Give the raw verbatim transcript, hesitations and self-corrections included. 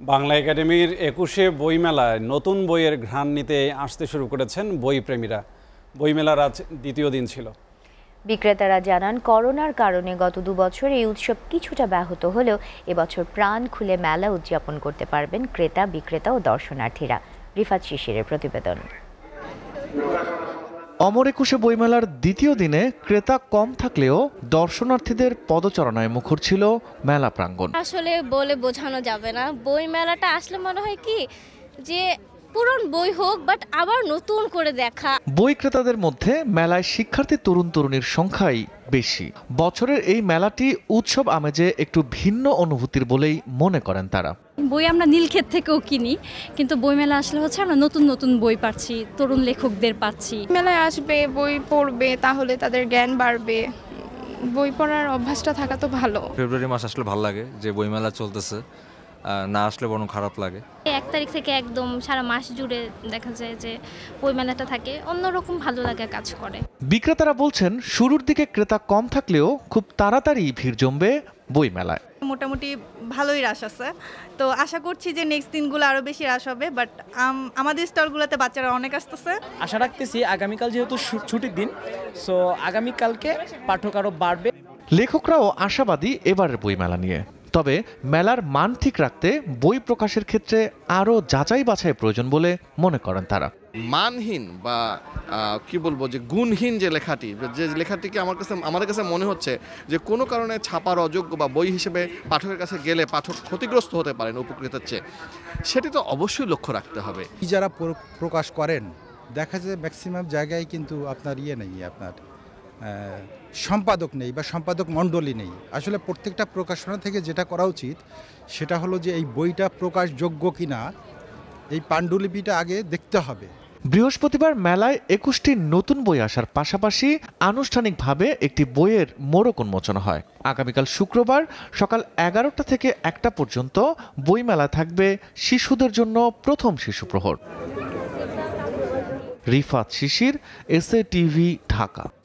বাংলা একাডেমির একুশে বইমেলায় নতুন বইয়ের ঘ্রাণ নিতে আসতে শুরু করেছেন বই প্রেমীরা। বইমেলার আজ দ্বিতীয় দিন ছিল। বিক্রেতারা জানান, করোনার কারণে গত দু বছর এই উৎসব কিছুটা ব্যাহত হলেও এবছর প্রাণ খুলে মেলা উদযাপন করতে পারবেন ক্রেতা, বিক্রেতা ও দর্শনার্থীরা। রিফাত শিশিরের প্রতিবেদন। অমর একুশে বইমেলার দ্বিতীয় দিনে ক্রেতা কম থাকলেও দর্শনার্থীদের পদচারণায় মুখর ছিল মেলা প্রাঙ্গণ। আসলে বলে বোঝানো যাবে না, বই মেলাটা আসলে মনে হয় কি যে পুরন বই হোক, বাট আবার নতুন করে দেখা। বই ক্রেতাদের মধ্যে মেলায় শিক্ষার্থী তরুণ তরুণীর সংখ্যাই বেশি। বছরের এই মেলাটি উৎসব আমেজে একটু ভিন্ন অনুভূতির বলেই মনে করেন তারা। বই আমরা নীলক্ষেত থেকেও কিনি, কিন্তু বই মেলা আসলে হচ্ছে আমরা নতুন নতুন বই পাচ্ছি, তরুণ লেখকদের পাচ্ছি। মেলায় আসবে, বই পড়বে, তাহলে তাদের জ্ঞান বাড়বে। বই পড়ার অভ্যাসটা থাকা তো ভালো। ফেব্রুয়ারি মাস আসলে ভালো লাগে যে বই মেলা চলতেছে, না আসলে বরং খারাপ লাগে। এক তারিখ থেকে একদম সারা মাস জুড়ে দেখা যায় যে বই মেলাটা থাকে, অন্যরকম ভালো লাগা কাজ করে। বিক্রেতারা বলছেন, শুরুর দিকে ক্রেতা কম থাকলেও খুব তাড়াতাড়ি ভিড় জমবে বই মেলায়। মোটামুটি ভালোই রাশ আছে, তো আশা করছি যে নেক্সট দিনগুলো আরো বেশি রাশ হবে। বাট আমাদের স্টলগুলোতে বাচ্চারা অনেক আসতেছে। আশা রাখতেছি আগামীকাল যেহেতু ছুটির দিন, সো আগামীকালকে পাঠক আরো বাড়বে। লেখকরাও আশাবাদী এবারের বই মেলা নিয়ে। তবে মেলার মান ঠিক রাখতে বই প্রকাশের ক্ষেত্রে আরও যাচাই বাছাই প্রয়োজন বলে মনে করেন তারা। মানহীন বা কি বলবো যে গুণহীন যে লেখাটি, যে লেখাটিকে আমার কাছে আমাদের কাছে মনে হচ্ছে যে কোনো কারণে ছাপার অযোগ্য বা বই হিসেবে পাঠকের কাছে গেলে পাঠক ক্ষতিগ্রস্ত হতে পারেন উপকৃতার চেয়ে, সেটি তো অবশ্যই লক্ষ্য রাখতে হবে। যারা প্রকাশ করেন দেখা যায় ম্যাক্সিমাম জায়গায় কিন্তু আপনার ইয়ে নেই, আপনার সম্পাদক নেই বা সম্পাদক মণ্ডলী নেই। আসলে প্রত্যেকটা প্রকাশনা থেকে যেটা করা উচিত সেটা হলো যে এই বইটা প্রকাশযোগ্য কিনা এই পাণ্ডুলিপিটা আগে দেখতে হবে। বৃহস্পতিবার মেলায় একুশটি নতুন বই আসার পাশাপাশি আনুষ্ঠানিকভাবে একটি বইয়ের মোড়ক উন্মোচন হয়। আগামীকাল শুক্রবার সকাল এগারোটা থেকে একটা পর্যন্ত বইমেলা থাকবে শিশুদের জন্য প্রথম শিশু প্রহর। Rifat Shishir, S A TV, Dhaka.